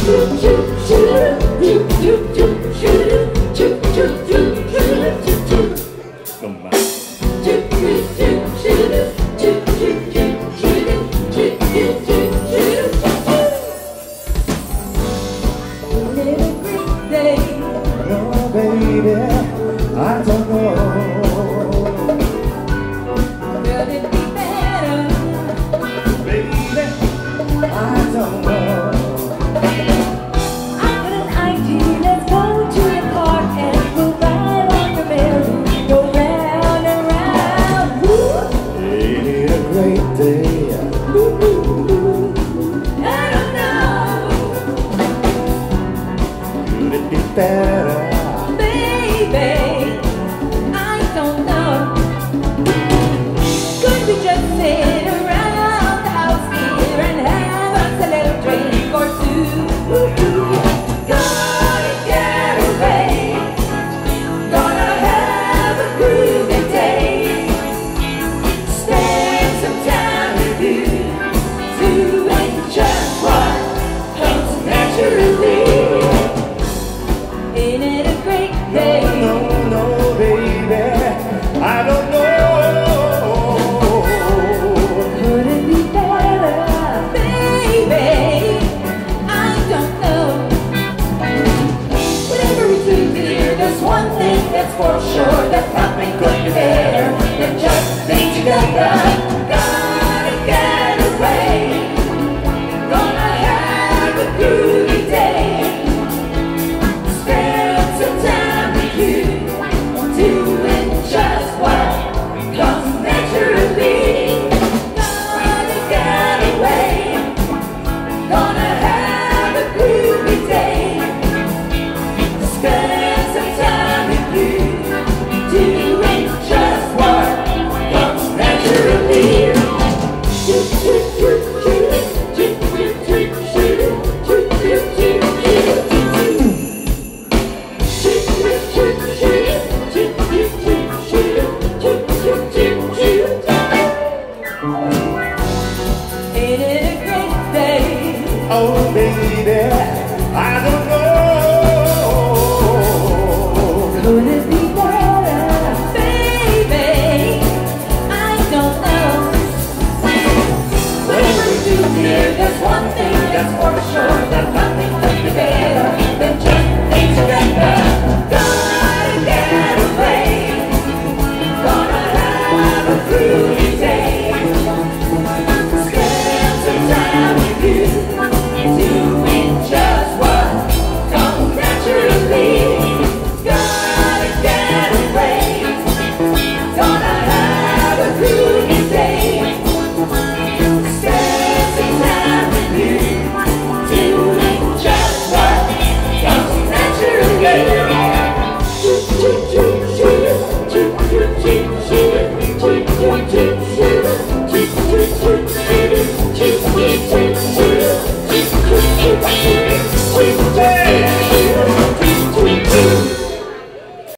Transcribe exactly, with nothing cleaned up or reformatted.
Baby, I don't know. Could it be better? Baby, I don't know. I got an idea, let's go to the park and we'll ride on the merry, go round and round. Woo! Ain't it a great day? Ooh, ooh, ooh. I don't know. Could it be better? Baby, I don't know. Could we just sit around the house here and have us a little drink or two? Gonna get away, gonna have a groovy day, spend some time with you, doing just what comes naturally. Ain't it a great day? No, no, baby, I don't know. Could it be better? Baby, I don't know. Whatever we do here, there's one thing that's for sure, that nothing could be better than just being together. Gonna get away, gonna have a groovy day, spend some time with you, doing just what comes naturally. Gonna get away, gonna have a groovy day, spend some time with you, doing just what comes naturally. Ain't it a great day? Oh, baby, I don't know. Could it be better? Baby, I don't know. Whatever we do here, there's one thing that's for sure, that nothing could be better than just being together. Gonna get away, gonna have a groovy day, spend some time with you, doing just what comes naturally. Gonna get away, gonna have a groovy day, spend some time with you, doing just what comes naturally. Choo choo choo choo choo choo choo choo choo choo choo.